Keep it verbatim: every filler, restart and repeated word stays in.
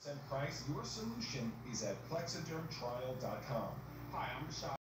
price, your solution is at plexiderm trial dot com. Hi, I'm Rashad.